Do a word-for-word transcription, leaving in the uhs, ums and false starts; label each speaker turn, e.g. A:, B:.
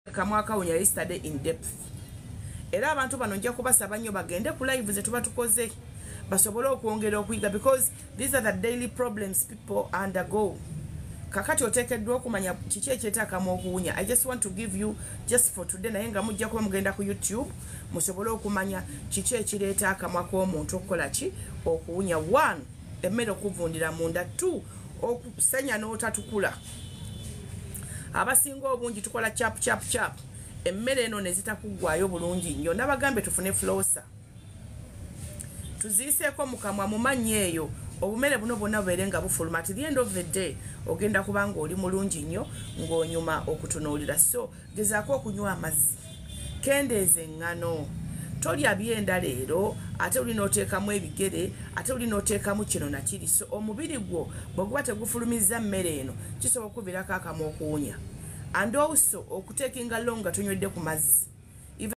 A: kamwaka unya yesterday in depth. Era abantu bano nja kubasaba nnyo bagende ku live ze tuba tukoze basobole okwongera okuyiga because these are the daily problems people undergo. Kakati otekeddwa okumanya kiki ekyetaakamu okuwunya. I just want to give you just for today naye nga mujja kuba mugenda ku YouTube musobole okumanya kiki ekireeta akamwa k'omuntu okukola ki okuwunya. One, emmere okuvundira munda. Two, okusenya n'otatukula. Abasinga obungi tukola chap chap chap emmere eno ne zitakugwayo bulungi nnyo. Nabagambe tufune flosa tuziiseeko mu kamwa mu mannya eyo obumere buno bwonna bubeere nga bufuluma. At the end of the day ogenda kubanga oli mulungi nnyo ng'onyuma okutunuulira. So gezaako okunywa amazzi, kendeeza eŋŋano, tolya byenda leero ate oli n'oteekamu ebigere ate oli n'oteekamu kino na kiri. So omubiri gwo bwe guba tegufulumizza mmere eno kisobola okuviirako akamwa okuwunya. And also okuteekinga long nga tunywedde ku mazzi.